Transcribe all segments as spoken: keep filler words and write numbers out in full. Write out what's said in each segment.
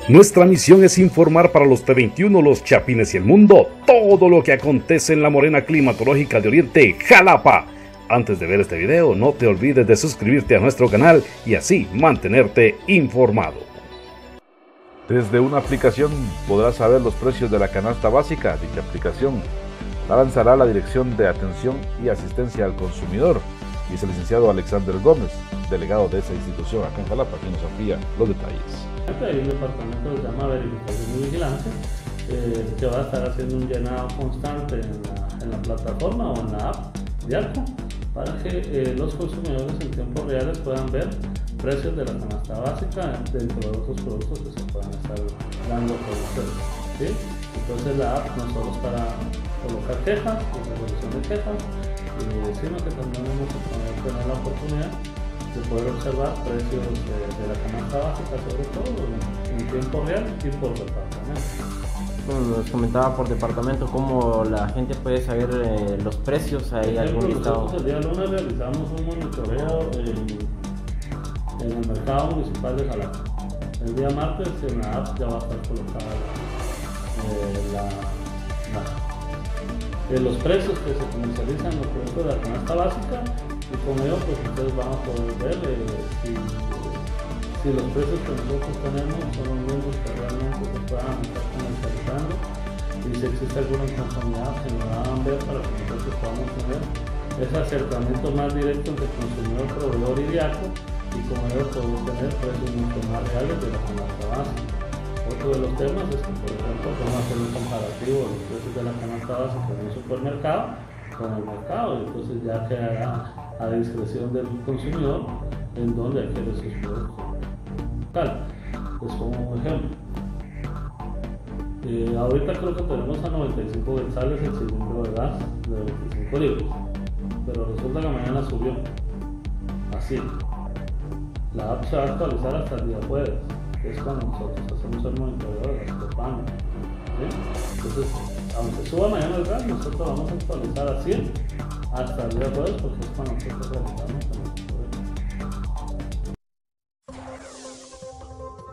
Nuestra misión es informar para los T veintiuno, los Chapines y el mundo todo lo que acontece en la morena climatológica de Oriente, Jalapa. Antes de ver este video, no te olvides de suscribirte a nuestro canal y así mantenerte informado. Desde una aplicación podrás saber los precios de la canasta básica. Dicha aplicación la lanzará la Dirección de Atención y Asistencia al Consumidor, dice el licenciado Alexander Gómez, delegado de esa institución acá en Jalapa, quien nos amplía los detalles. Hay un departamento que se llama Verificación y Vigilancia, eh, que va a estar haciendo un llenado constante en la, en la plataforma o en la app de ALCO, para que eh, los consumidores en tiempos reales puedan ver precios de la canasta básica dentro de otros productos que se puedan estar dando por ustedes, ¿sí? Entonces la app no solo es para colocar quejas y resolución de quejas, eh, sino que también vamos a poder tener la oportunidad de poder observar precios de, de la canasta básica, sobre todo en, en tiempo real y por departamento. Bueno, nos comentaba por departamento cómo la gente puede saber eh, los precios. ¿Hay Por ejemplo, algún listado? nosotros el día lunes realizamos un monitoreo en, en el mercado municipal de Jalapa. El día martes en la app ya va a estar colocada eh, la, la, eh, los precios que se comercializan en los productos de la canasta básica, y con ello pues ustedes van a poder ver eh, si, si los precios que nosotros tenemos son los mismos que realmente se puedan estar comercializando, y si existe alguna inconformidad que nos hagan ver para que nosotros podamos tener ese acercamiento más directo entre consumidor, proveedor y diaco, y con ello podemos tener precios mucho más reales de la canasta básica. Otro de los temas es que, por ejemplo, podemos hacer un comparativo de los precios de la canasta básica en un supermercado con el mercado, y entonces ya quedará a discreción del consumidor en donde adquiere sus productos. Tal, pues como un ejemplo, eh, ahorita creo que tenemos a noventa y cinco quetzales el cilindro de gas de veinticinco litros, pero resulta que mañana subió a cien. La app se va a actualizar hasta el día jueves, que es cuando nosotros hacemos el monitoreo de las propagas, ¿sí? Entonces, aunque suba mañana el gas, nosotros vamos a actualizar a cien hasta el día jueves, porque es cuando nosotros realizamos el monitoreo.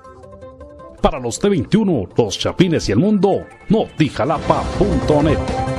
Para los T veintiuno, los Chapines y el mundo, Notijalapa punto net.